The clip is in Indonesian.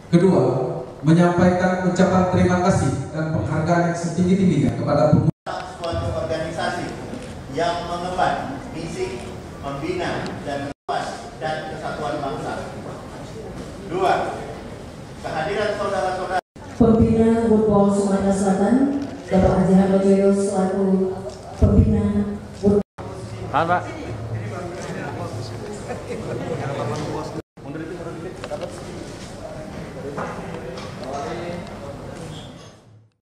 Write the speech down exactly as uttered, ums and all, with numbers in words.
Kedua, menyampaikan ucapan terima kasih dan penghargaan yang setinggi-tingginya kepada pemuda suatu organisasi yang mengemban misi membina dan meluas dan kesatuan bangsa. Dua, kehadiran saudara-saudara Pembina Woodball Sumatera Selatan, Bapak Haji Hartojoyo selaku Pembina Woodball. Pak.